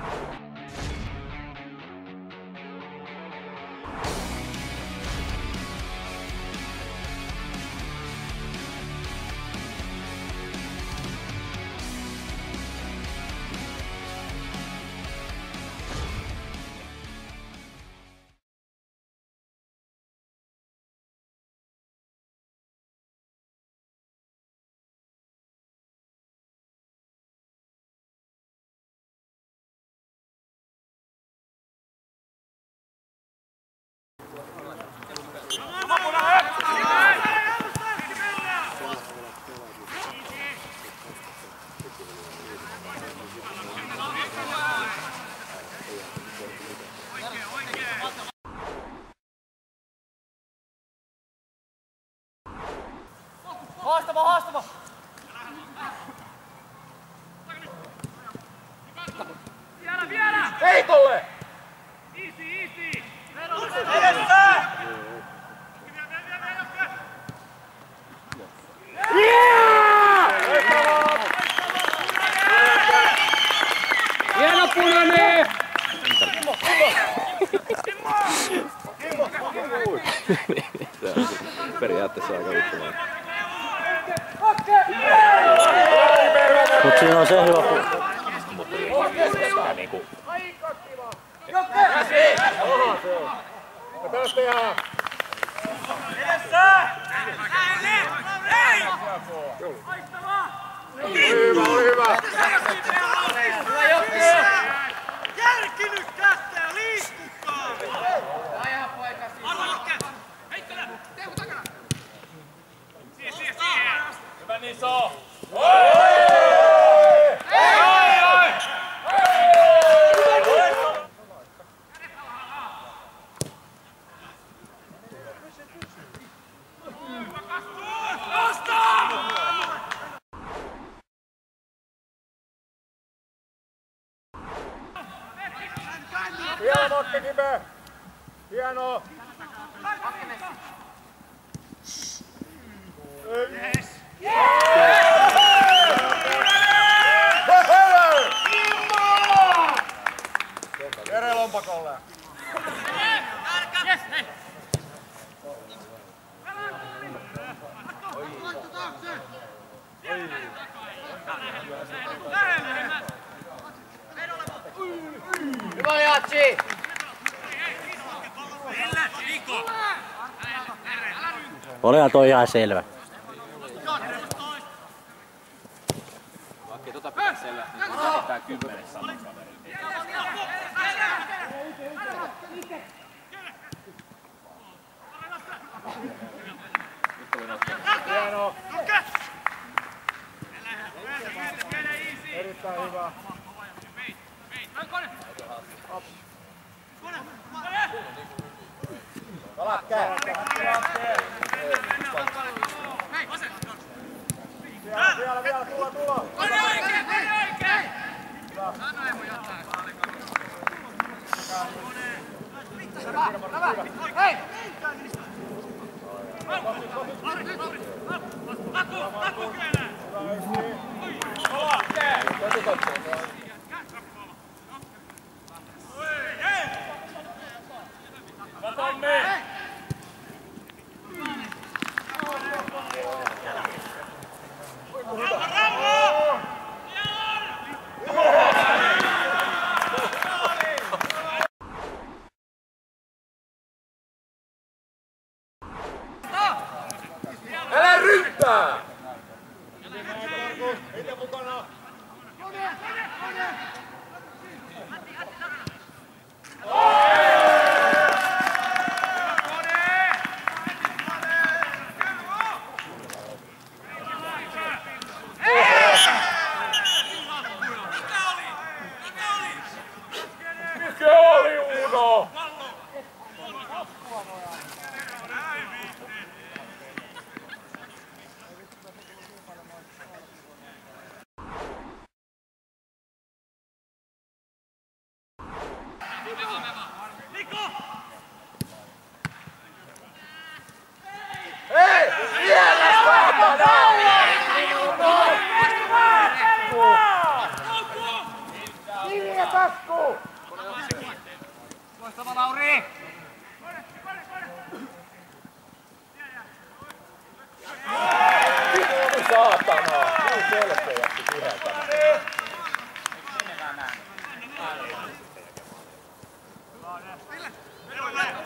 Haastava! Vielä! Heitolle! Easy! Edessä! Hieno punainen! Periaatteessa aika vittumaan. Mut siinä on se hyvä puoli. Mutta niinku... Edessä! Hyvä! Järki nyt tästä ja liikkukaa! Aja poika siihen! Heittele! Teemu takana! Siihen! Hyvä Niso! Hieno Motti Kipe! Hieno! Jere lompakolle! Hyvä Jatsi! Olihan toi ihan selvä. Vaikka tota pitää selvästi, niin pitää 10 saman kaverin. Hieno! Erittäin hyvä! Lakkee! Vielä, tulla! Oikein! Hei! Laku kyllä! Älä rynttää! taskuun! Loistava Lauri! Saatana! Niin selkeästi kiheltämään. Ville!